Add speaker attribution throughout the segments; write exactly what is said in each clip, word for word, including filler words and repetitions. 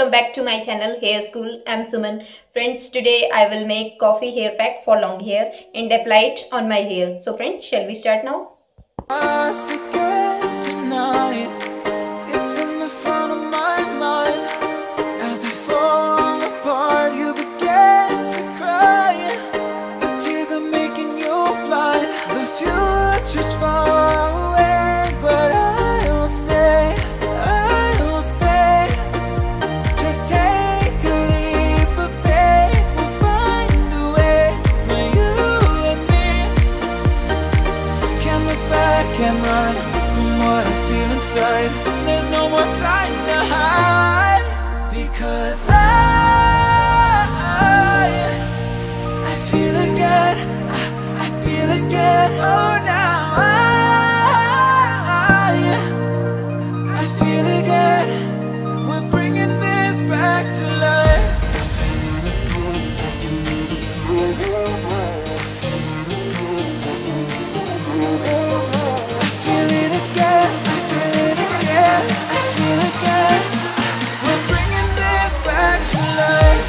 Speaker 1: welcome back to my channel Hair School. I'm Suman. Friends, today I will make coffee hair pack for long hair and apply it on my hair. So friends, shall we start now?
Speaker 2: Us again tonight. It's in the front of my mind. As I fall apart, you begin to cry. The tears are making you blind. The future's far away, but I'll stay. I'll stay. Just take a leap, but babe, we'll find a way for you and me. Can't look back and run from what I feel inside. There's no more time to hide, because I, I feel again, I, I feel again. Oh, now I, I feel again. We're bringing this back to life. I feel it again, I feel it again, I feel again. We're bringing this back to life.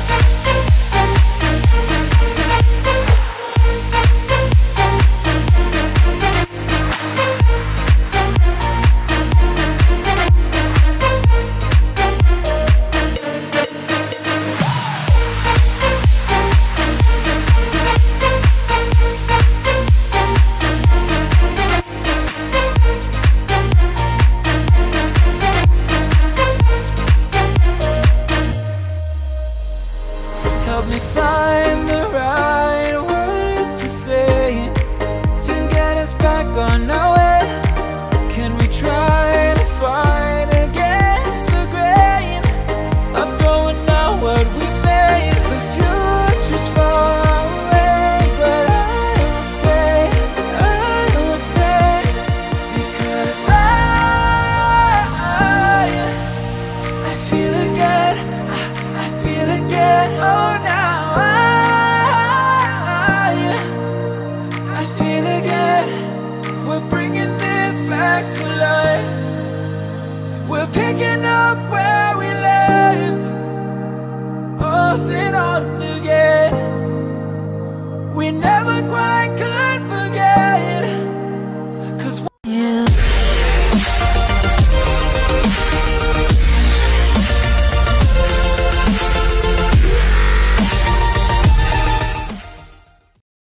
Speaker 2: Help me find the